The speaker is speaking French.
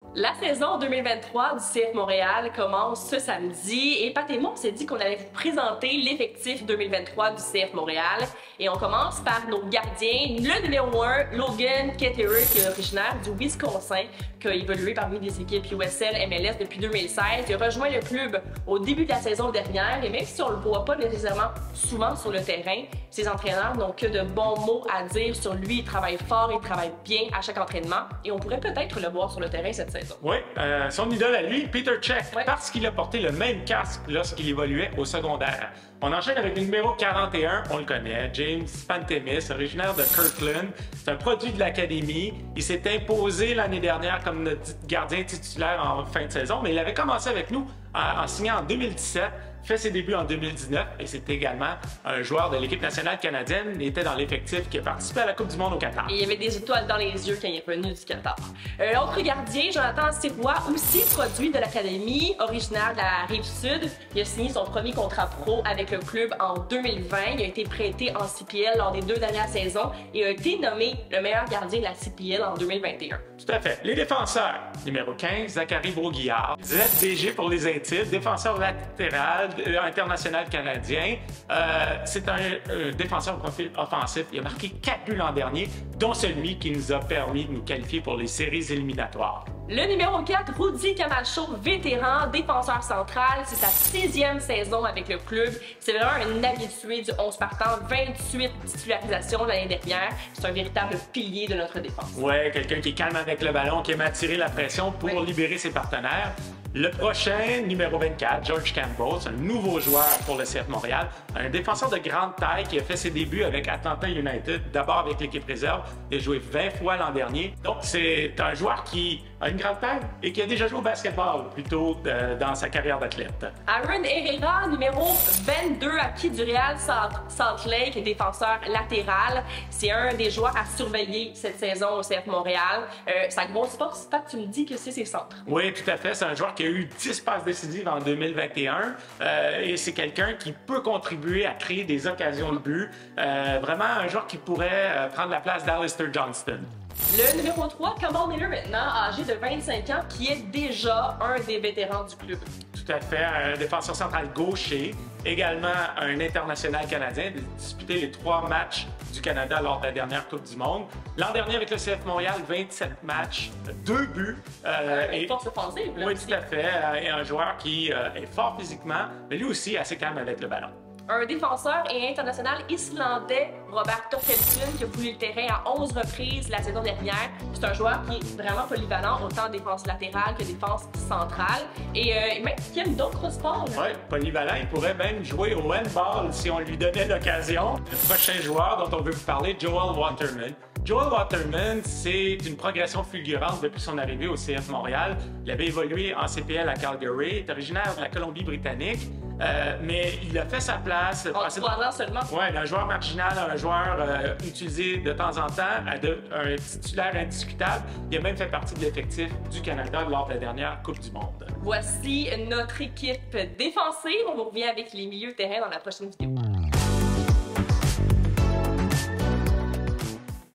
La saison 2023 du CF Montréal commence ce samedi et Pat et moi, on s'est dit qu'on allait vous présenter l'effectif 2023 du CF Montréal. Et on commence par nos gardiens. Le numéro 1, Logan Ketterer, qui est originaire du Wisconsin, qui a évolué parmi des équipes USL MLS depuis 2016. Il a rejoint le club au début de la saison dernière et même si on le voit pas nécessairement souvent sur le terrain, ses entraîneurs n'ont que de bons mots à dire sur lui. Il travaille fort, il travaille bien à chaque entraînement et on pourrait peut-être le voir sur le terrain cette saison. Oui, son idole à lui, Peter Cech, Ouais. parce qu'il a porté le même casque lorsqu'il évoluait au secondaire. On enchaîne avec le numéro 41, on le connaît, James Pantemis, originaire de Kirkland. C'est un produit de l'académie. Il s'est imposé l'année dernière comme notre gardien titulaire en fin de saison, mais il avait commencé avec nous en signant en 2017. Fait ses débuts en 2019 et c'est également un joueur de l'équipe nationale canadienne. Il était dans l'effectif qui a participé à la Coupe du Monde au Qatar. Et il y avait des étoiles dans les yeux quand il est venu du Qatar. L'autre gardien, Jonathan Sirois, aussi produit de l'académie, originaire de la Rive-Sud. Il a signé son premier contrat pro avec le club en 2020. Il a été prêté en CPL lors des 2 dernières saisons et a été nommé le meilleur gardien de la CPL en 2021. Tout à fait. Les défenseurs. Numéro 15, Zachary Broguillard. ZDG pour les intimes, défenseur latéral international canadien. C'est un défenseur au profil offensif. Il a marqué 4 buts l'an dernier, dont celui qui nous a permis de nous qualifier pour les séries éliminatoires. Le numéro 4, Rudy Camacho, vétéran, défenseur central. C'est sa 6e saison avec le club. C'est vraiment un habitué du 11 partant, 28 titularisations l'année dernière. C'est un véritable pilier de notre défense. Ouais, quelqu'un qui est calme avec le ballon, qui aime attirer la pression pour libérer ses partenaires. Le prochain, numéro 24, George Campbell, c'est un nouveau joueur pour le CF Montréal, un défenseur de grande taille qui a fait ses débuts avec Atlanta United, d'abord avec l'équipe réserve. Il a joué 20 fois l'an dernier. Donc, c'est un joueur qui a une grande taille et qui a déjà joué au basketball plutôt dans sa carrière d'athlète. Aaron Herrera, numéro 22, acquis du Real Salt Lake, défenseur latéral. C'est un des joueurs à surveiller cette saison au CF Montréal. Sa grosse force, Pat, tu me dis que c'est ses centres. Oui, tout à fait. C'est un joueur qui a eu 10 passes décisives en 2021 et c'est quelqu'un qui peut contribuer à créer des occasions de but. Vraiment un joueur qui pourrait prendre la place d'Alistair Johnston. Le numéro 3, Campbell Miller, maintenant âgé de 25 ans, qui est déjà un des vétérans du club. Tout à fait, un défenseur central gaucher, également un international canadien, disputé les 3 matchs du Canada lors de la dernière Coupe du Monde. L'an dernier avec le CF Montréal, 27 matchs, 2 buts. Une force offensive. Oui, tout à fait. Et un joueur qui est fort physiquement, mais lui aussi assez calme avec le ballon. Un défenseur et international islandais, Robert Torkelsen, qui a coulé le terrain à 11 reprises la saison dernière. C'est un joueur qui est vraiment polyvalent, autant défense latérale que défense centrale. Et même qui aime d'autres sports. Oui, polyvalent. Il pourrait même jouer au handball si on lui donnait l'occasion. Le prochain joueur dont on veut vous parler, Joel Waterman. Joel Waterman, c'est une progression fulgurante depuis son arrivée au CF Montréal. Il avait évolué en CPL à Calgary, est originaire de la Colombie-Britannique, mais il a fait sa place. En 3 ans seulement. Oui, un joueur marginal, un joueur utilisé de temps en temps, un titulaire indiscutable. Il a même fait partie de l'effectif du Canada lors de la dernière Coupe du Monde. Voici notre équipe défensive. On vous revient avec les milieux de terrain dans la prochaine vidéo.